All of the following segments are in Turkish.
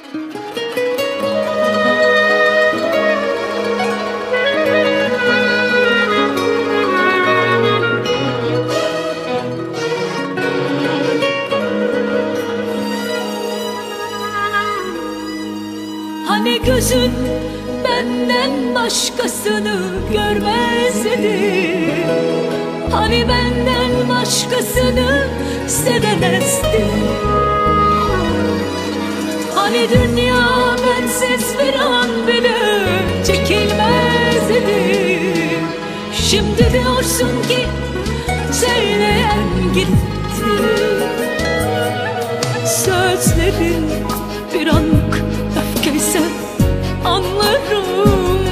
Hani gözün benden başkasını görmezdi, hani benden başkasını sevemezdin. Hani dünya bensiz bir an bile çekilmezdi. Şimdi diyorsun ki söyleyen gitti. Sözlerin bir anlık öfkeyse anlarım.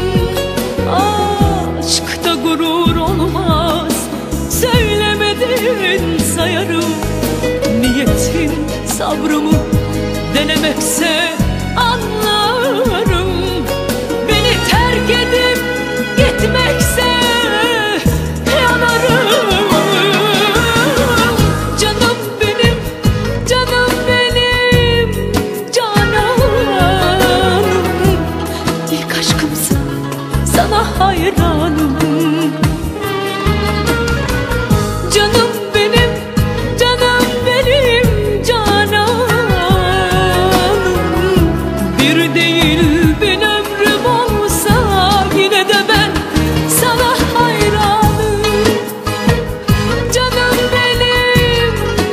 Aşkta gurur olmaz, söylemedin sayarım. Niyetin sabrımı denemekse anlarım. Beni terk edip gitmekse yanarım. Canım benim, canım benim, cananım. İlk aşkımsın, sana hayranım. Canım benim, canım benim, cananım. Bir değil bin ömrüm olsa yine de ben sana hayranım. Canım benim,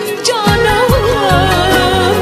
cananım.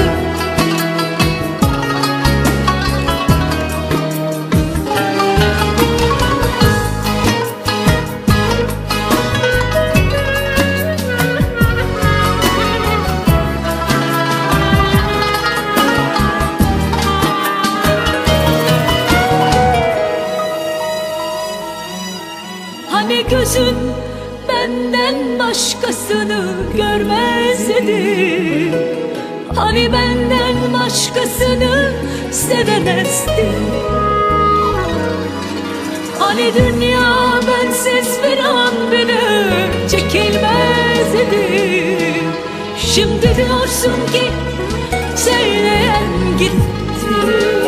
Hani gözün benden başkasını görmezdi, hani benden başkasını sevemezdin. Hani dünya bensiz bir an bile çekilmezdi. Şimdi diyorsun ki söyleyen gitti.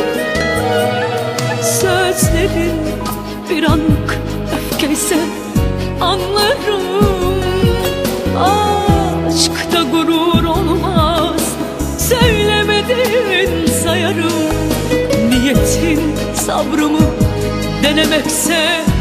Sözlerin bir anlık öfkeyse anlarım. Aşkta gurur olmaz, söylemedin sayarım. Niyetin sabrımı denemekse